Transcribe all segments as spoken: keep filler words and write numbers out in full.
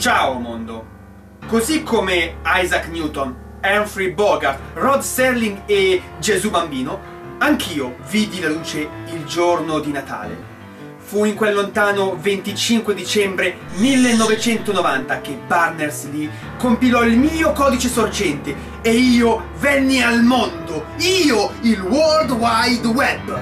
Ciao mondo! Così come Isaac Newton, Humphrey Bogart, Rod Serling e Gesù Bambino, anch'io vidi la luce il giorno di Natale. Fu in quel lontano venticinque dicembre millenovecentonovanta che Berners-Lee compilò il mio codice sorgente e io venni al mondo, io, il World Wide Web!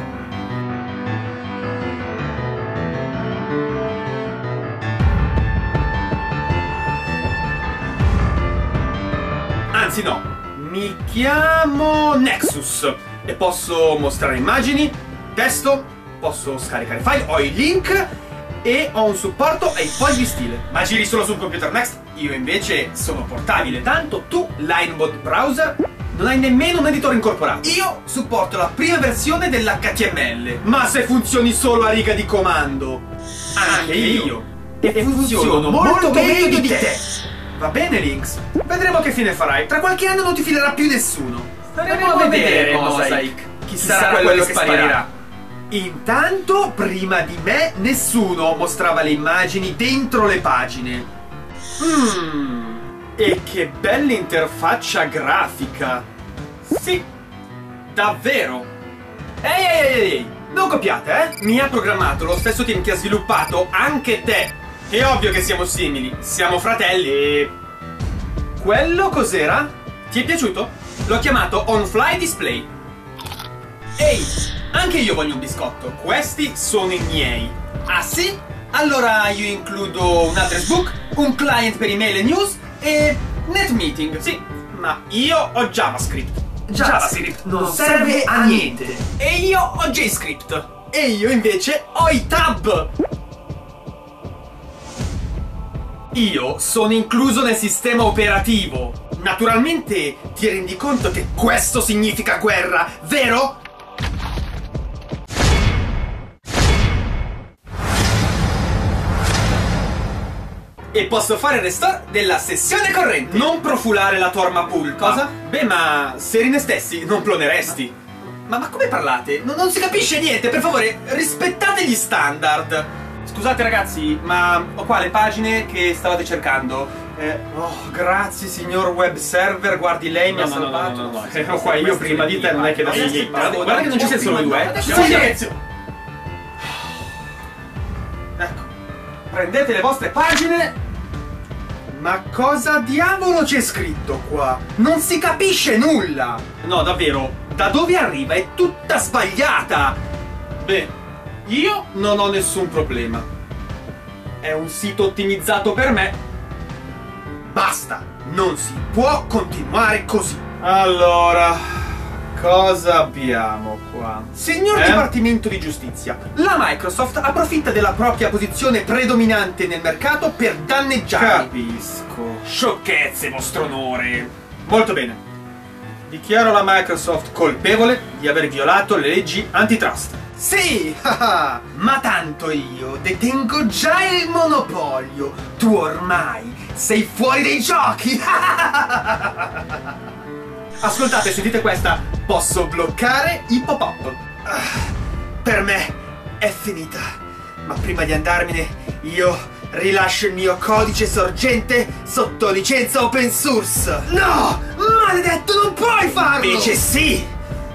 Anzi no, mi chiamo Nexus e posso mostrare immagini, testo, posso scaricare file, ho i link e ho un supporto ai fogli stile. Ma giri solo sul computer Next? Io invece sono portabile. Tanto tu, Linebot Browser, non hai nemmeno un editor incorporato. Io supporto la prima versione dell'H T M L. Ma se funzioni solo a riga di comando? Anche io. E, e funziono molto, molto meglio di te. te. Va bene, Lynx. Vedremo che fine farai. Tra qualche anno non ti filerà più nessuno. Staremo a vedere, Mosaic. Chi sarà quello, quello che sparirà. sparirà. Intanto, prima di me, nessuno mostrava le immagini dentro le pagine. Hmm, e che bella interfaccia grafica. Sì, davvero. Ehi, ehi, ehi, ehi, non copiate, eh? Mi ha programmato lo stesso team che ha sviluppato anche te. È ovvio che siamo simili, siamo fratelli e... Quello cos'era? Ti è piaciuto? L'ho chiamato On-Fly Display. Ehi, anche io voglio un biscotto. Questi sono i miei. Ah sì? Allora io includo un address book, un client per email e news e NetMeeting. Sì, ma io ho JavaScript. JavaScript non serve a niente. E io ho JScript. E io invece ho i tab. Io sono incluso nel sistema operativo. Naturalmente ti rendi conto che questo significa guerra, vero? E posso fare il restore della sessione corrente. Non profulare la tua arma pool. Cosa? Beh, ma se eri ne stessi non ploneresti. Ma, ma come parlate? Non, non si capisce niente, per favore, rispettate gli standard. Scusate ragazzi, ma ho qua le pagine che stavate cercando. Eh, oh, grazie signor web server, guardi lei mi ha salvato. No, no, no, ero qua io prima di te, non è che da lì. Guarda che non ci sei solo due, eh. Silenzio! Ecco, prendete le vostre pagine. Ma cosa diavolo c'è scritto qua? Non si capisce nulla! No, davvero, da dove arriva? È tutta sbagliata! Beh, io non ho nessun problema. È un sito ottimizzato per me. Basta! Non si può continuare così! Allora, cosa abbiamo qua? Signor eh? Dipartimento di Giustizia, la Microsoft approfitta della propria posizione predominante nel mercato per danneggiarvi. Capisco. Sciocchezze, vostro onore. Molto bene. Dichiaro la Microsoft colpevole di aver violato le leggi antitrust. Sì, ma tanto io detengo già il monopolio. Tu ormai sei fuori dai giochi. Ascoltate, sentite questa. Posso bloccare i pop-up. Per me è finita. Ma prima di andarmene, io rilascio il mio codice sorgente sotto licenza open source. No! Maledetto, non puoi farlo! Invece sì!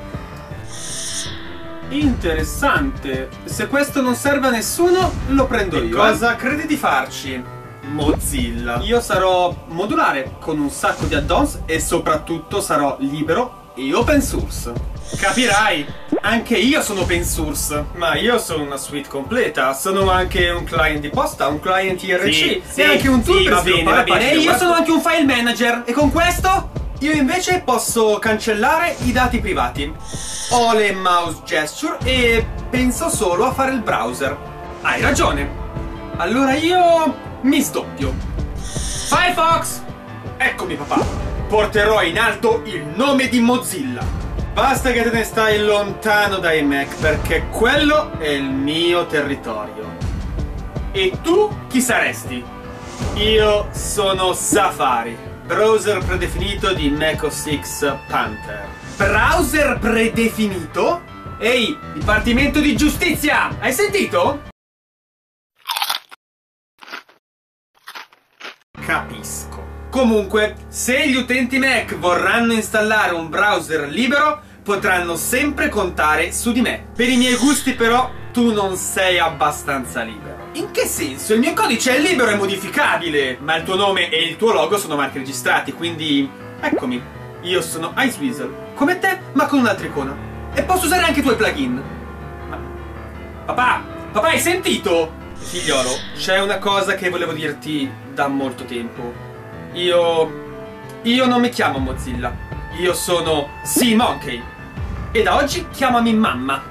Interessante. Se questo non serve a nessuno, lo prendo io. Cosa credi di farci, Mozilla? Io sarò modulare, con un sacco di add-ons e soprattutto sarò libero e open source. Capirai, anche io sono open source. Ma io sono una suite completa. Sono anche un client di posta, un client I R C sì, sì, e anche un tool sì, per va bene, va bene. E io sono anche un file manager. E con questo io invece posso cancellare i dati privati. Ho le mouse gesture e penso solo a fare il browser. Hai ragione. Allora io mi sdoppio. Firefox! Eccomi papà. Porterò in alto il nome di Mozilla. Basta che te ne stai lontano dai Mac, perché quello è il mio territorio. E tu chi saresti? Io sono Safari, browser predefinito di Mac O S X Panther. Browser predefinito? Ehi, Dipartimento di Giustizia! Hai sentito? capisco. Comunque, se gli utenti Mac vorranno installare un browser libero, potranno sempre contare su di me. Per i miei gusti però, tu non sei abbastanza libero. In che senso? Il mio codice è libero e modificabile, ma il tuo nome e il tuo logo sono marchi registrati, quindi... eccomi. Io sono Iceweasel, come te, ma con un'altra icona. E posso usare anche i tuoi plugin. Ma... Papà! Papà, hai sentito? Figliolo, c'è una cosa che volevo dirti da molto tempo. Io... Io non mi chiamo Mozilla. Io sono SeaMonkey. E da oggi chiamami mamma.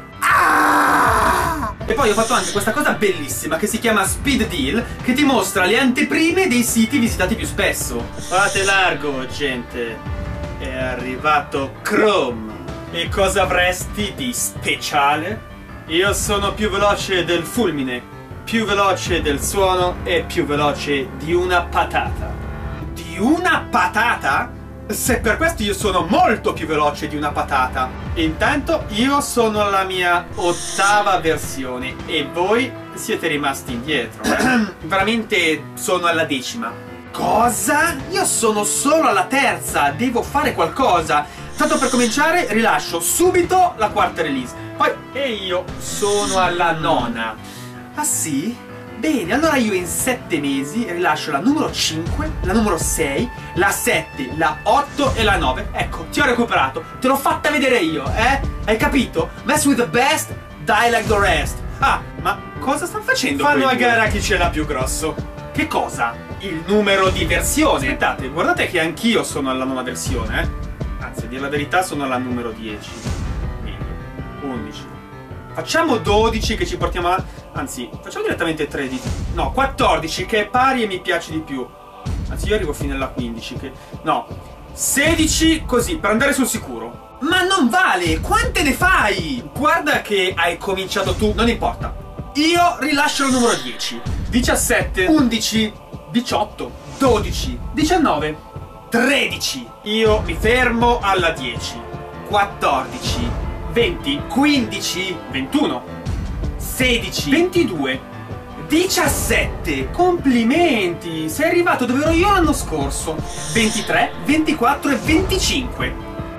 Ah! E poi ho fatto anche questa cosa bellissima che si chiama Speed Deal, che ti mostra le anteprime dei siti visitati più spesso. Fate largo, gente. È arrivato Chrome. E cosa avresti di speciale? Io sono più veloce del fulmine, più veloce del suono e più veloce di una patata. Di una patata? Se per questo io sono molto più veloce di una patata. Intanto io sono alla mia ottava versione e voi siete rimasti indietro. Veramente sono alla decima. Cosa? Io sono solo alla terza, devo fare qualcosa. Tanto per cominciare rilascio subito la quarta release. Poi, e io sono alla nona. Ah sì? Bene, allora io in sette mesi rilascio la numero cinque, la numero sei, la sette, la otto e la nove. Ecco, ti ho recuperato, te l'ho fatta vedere io, eh? Hai capito? Mess with the best, die like the rest. Ah, ma cosa stanno facendo? Fanno a gara chi ce l'ha più grosso. Che cosa? Il numero di versione. Aspettate, guardate che anch'io sono alla nona versione, eh? Anzi, a dire la verità sono alla numero dieci. Meglio. undici. Facciamo dodici che ci portiamo a... Anzi, facciamo direttamente tredici. No, quattordici che è pari e mi piace di più. Anzi, io arrivo fino alla quindici che... No, sedici così, per andare sul sicuro. Ma non vale! Quante ne fai? Guarda che hai cominciato tu, non importa. Io rilascio il numero dieci. diciassette, undici, diciotto, dodici, diciannove, tredici. Io mi fermo alla dieci. quattordici, venti, quindici, ventuno, sedici, ventidue, diciassette. Complimenti, sei arrivato dove ero io l'anno scorso. ventitré, ventiquattro e venticinque.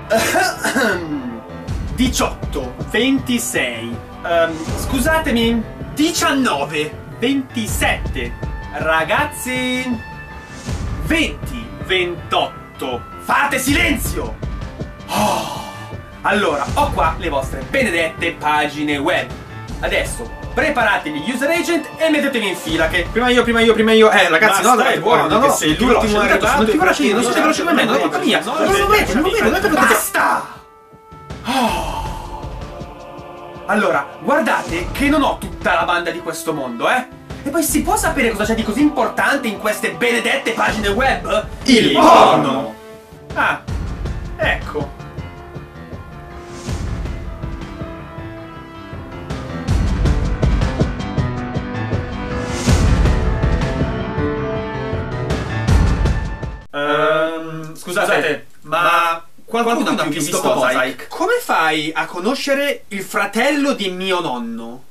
diciotto, ventisei, um, scusatemi, diciannove, ventisette. Ragazzi, venti, ventotto. Fate silenzio! Oh. Allora, ho qua le vostre benedette pagine web. Adesso preparatevi gli user agent e mettetevi in fila che prima io, prima io, prima io. Eh ragazzi, no, dai, buono, no, no, sei l'ultimo arrivato, sono più veloce io, non siete veloci come me, non è colpa mia. Non lo vedo, non lo vedo, non lo vedo. Basta! Allora, guardate che non ho tutta la banda di questo mondo, eh? E poi si può sapere cosa c'è di così importante in queste benedette pagine web? Il porno! Ah, ecco. Um, scusate, scusate, ma qualcuno, qualcuno ha più visto Mosaic? Come fai a conoscere il fratello di mio nonno?